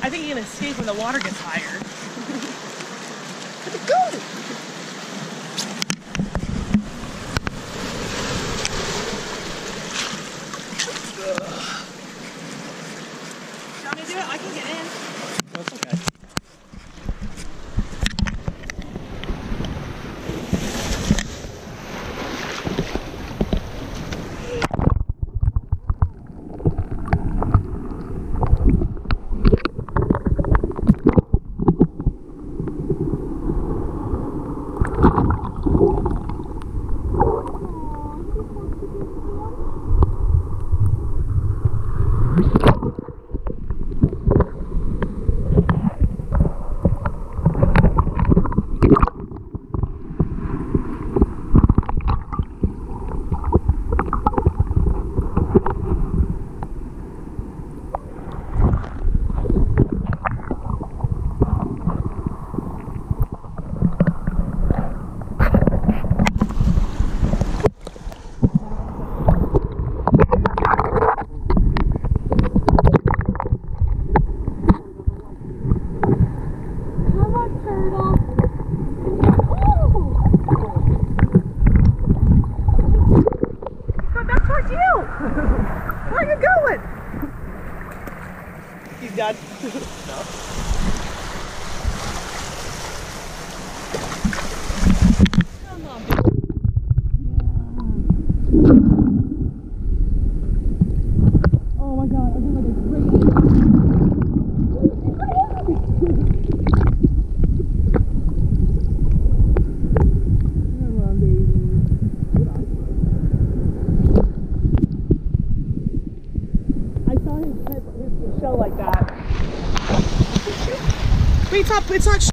I think he can escape when the water gets higher. Let it go! You want me to do it? I can get in. That's okay. Where are you going? He's done. No. Come on, baby. Oh my god, I'm like a crazy. Come on, baby. I saw his shell like that. Wait, it's not